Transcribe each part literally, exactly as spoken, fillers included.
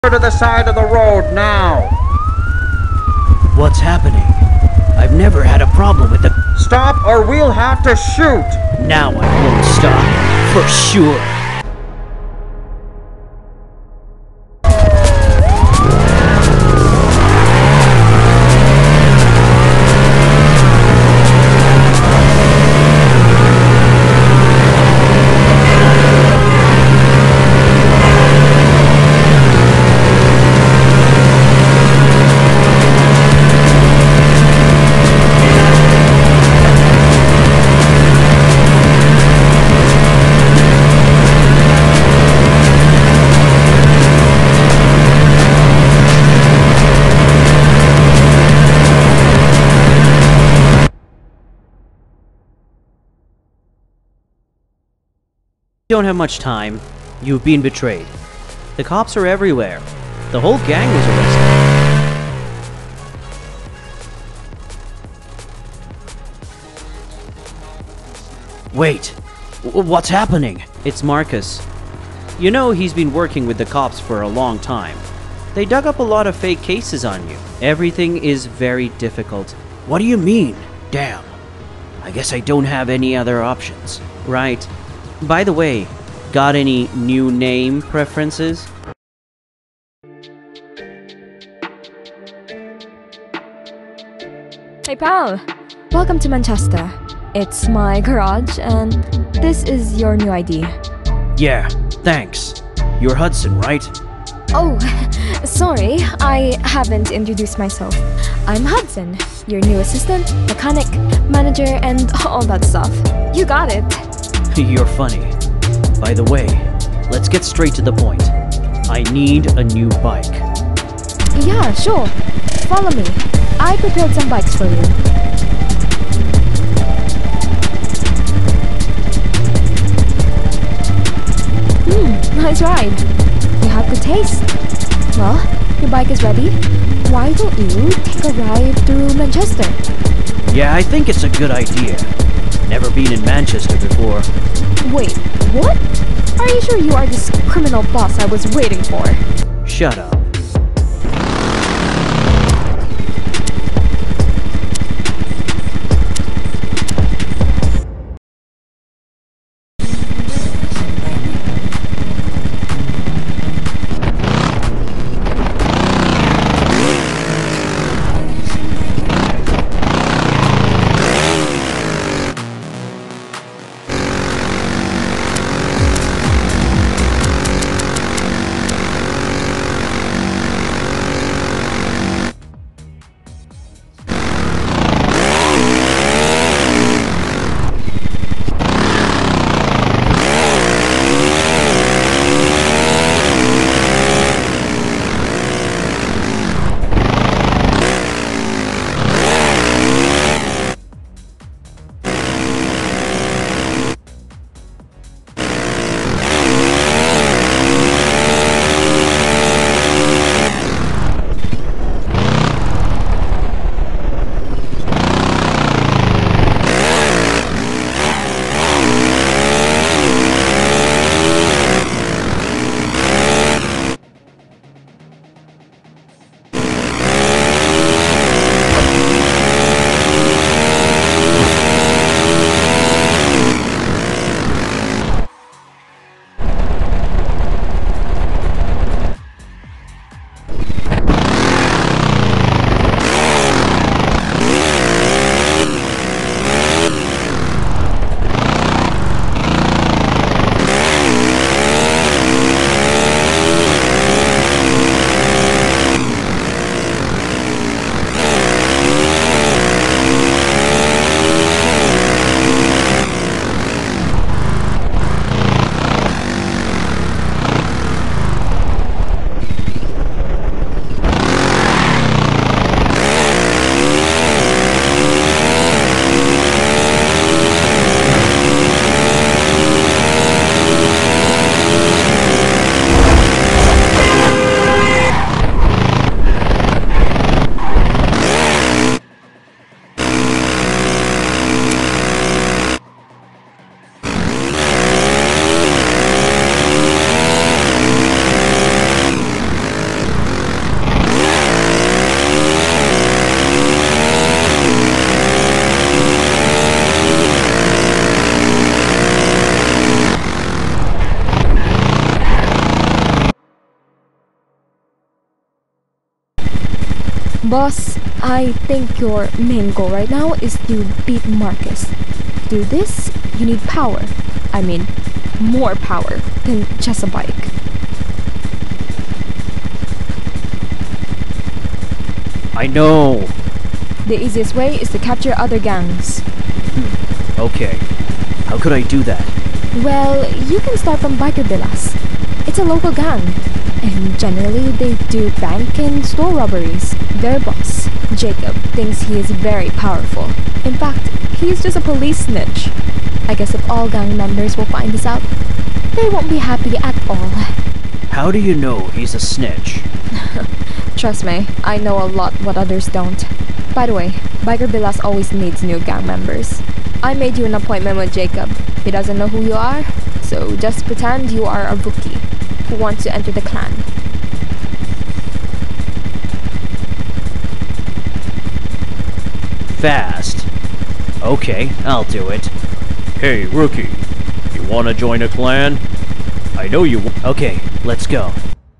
to the side of the road now. What's happening? I've never had a problem with the... Stop or we'll have to shoot. Now I won't stop. For sure. You don't have much time. You've been betrayed. The cops are everywhere. The whole gang was arrested. Wait, w- what's happening? It's Marcus. You know he's been working with the cops for a long time. They dug up a lot of fake cases on you. Everything is very difficult. What do you mean? Damn. I guess I don't have any other options. Right. By the way, got any new name preferences? Hey pal! Welcome to Manchester. It's my garage and this is your new I D. Yeah, thanks. You're Hudson, right? Oh, sorry, I haven't introduced myself. I'm Hudson, your new assistant, mechanic, manager, and all that stuff. You got it. You're funny. By the way, let's get straight to the point. I need a new bike. Yeah, sure. Follow me. I prepared some bikes for you. Hmm, nice ride. You have good taste. Well, your bike is ready. Why don't you take a ride through Manchester? Yeah, I think it's a good idea. Never been in Manchester before. Wait, what? Are you sure you are this criminal boss I was waiting for? Shut up. Boss, I think your main goal right now is to beat Marcus. To do this, you need power. I mean, more power than just a bike. I know. The easiest way is to capture other gangs. Okay. How could I do that? Well, you can start from Biker Villas. It's a local gang, and generally they do bank and store robberies. Their boss, Jacob, thinks he is very powerful. In fact, he is just a police snitch. I guess if all gang members will find this out, they won't be happy at all. How do you know he's a snitch? Trust me, I know a lot what others don't. By the way, Biker Villas always needs new gang members. I made you an appointment with Jacob. He doesn't know who you are, so just pretend you are a rookie who wants to enter the clan. Fast. Okay, I'll do it. Hey, rookie. You wanna join a clan? I know you w- Okay, let's go.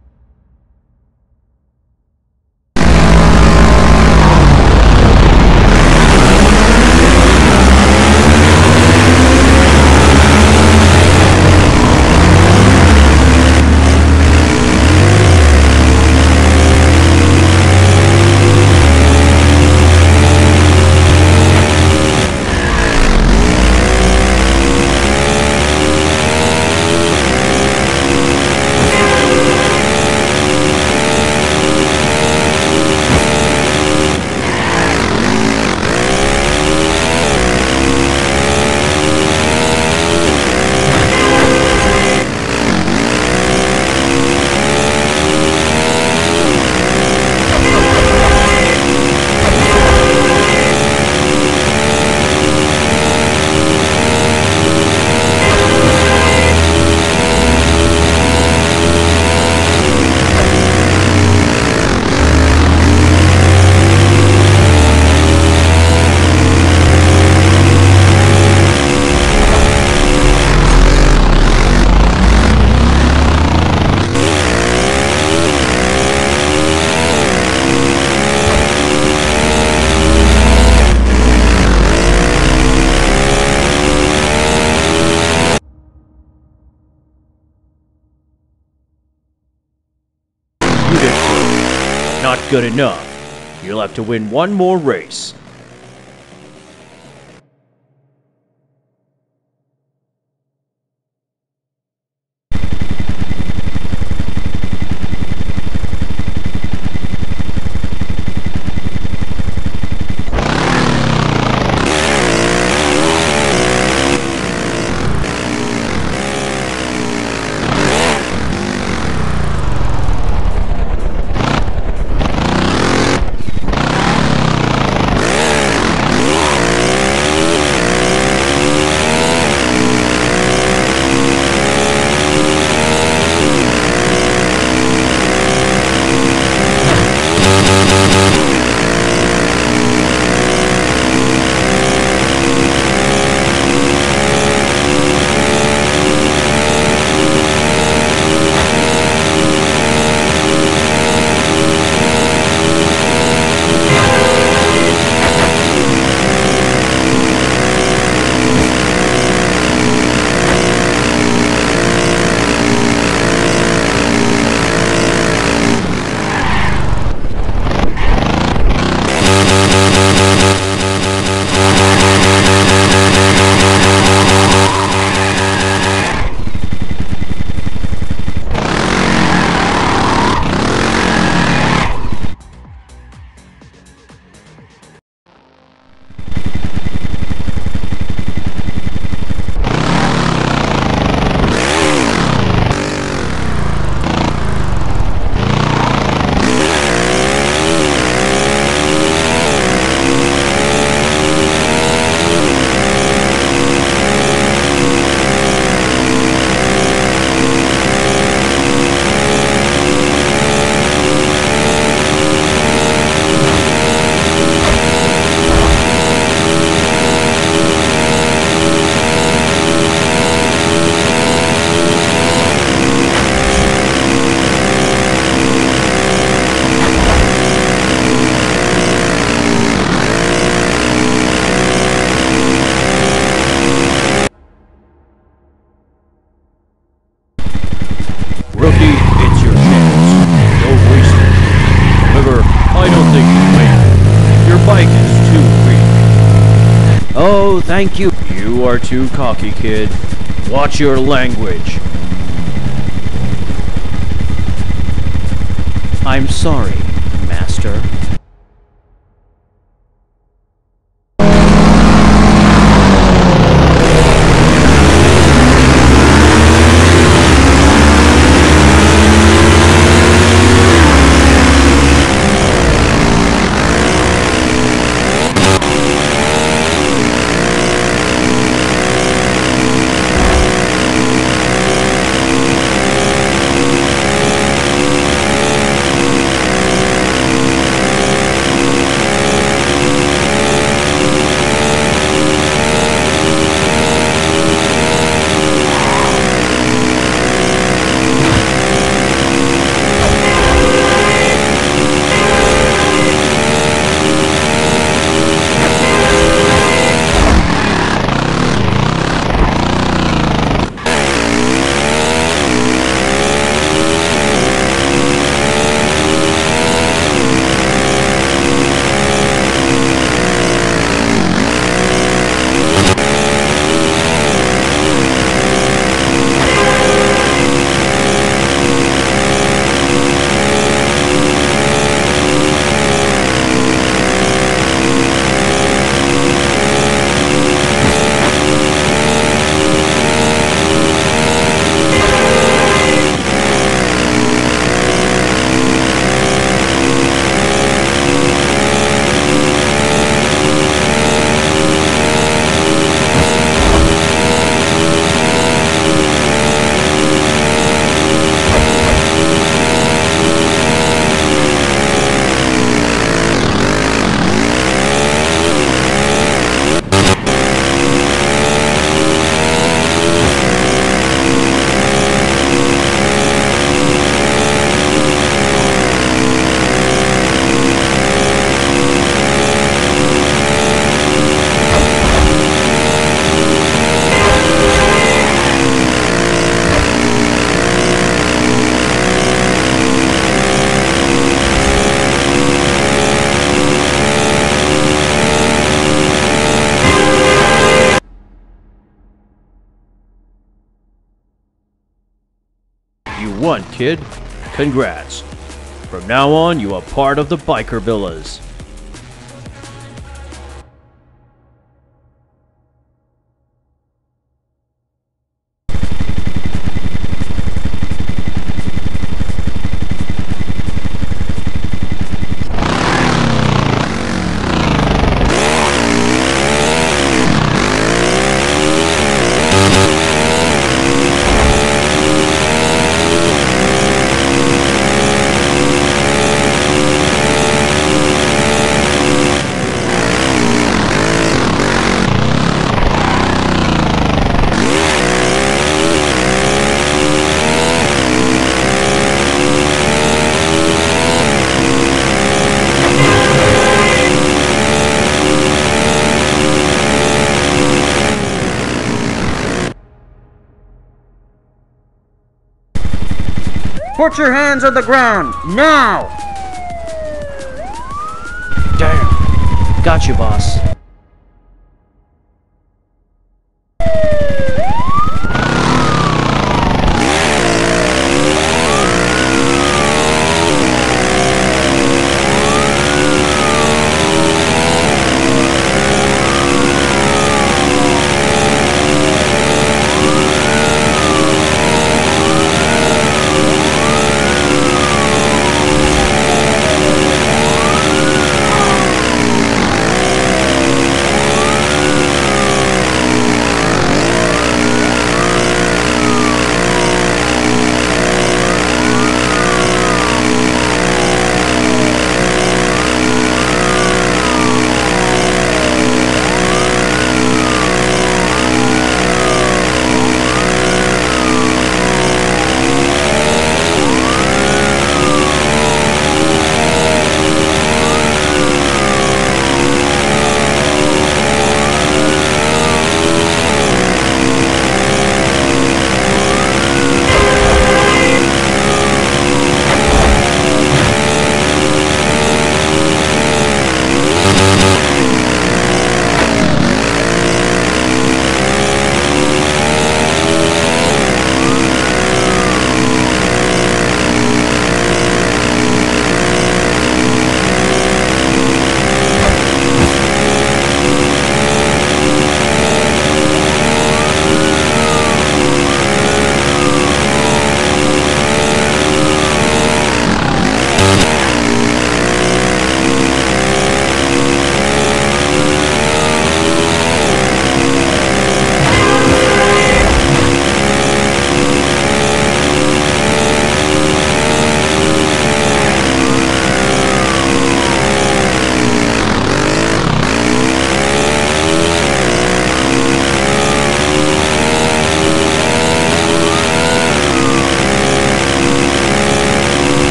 You did good. Not good enough. You'll have to win one more race. No, thank you. You are too cocky, kid. Watch your language. I'm sorry, Master. You won, kid. Congrats. From now on, you are part of the Biker Villas. Put your hands on the ground, now! Damn. Got you, boss.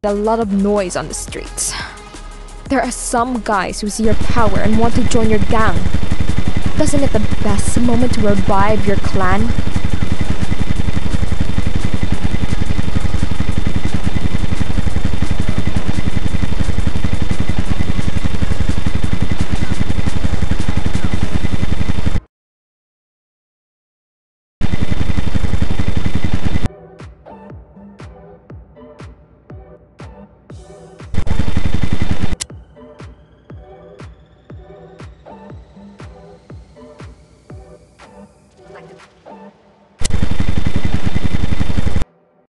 A lot of noise on the streets. There are some guys who see your power and want to join your gang. Doesn't it the best moment to revive your clan?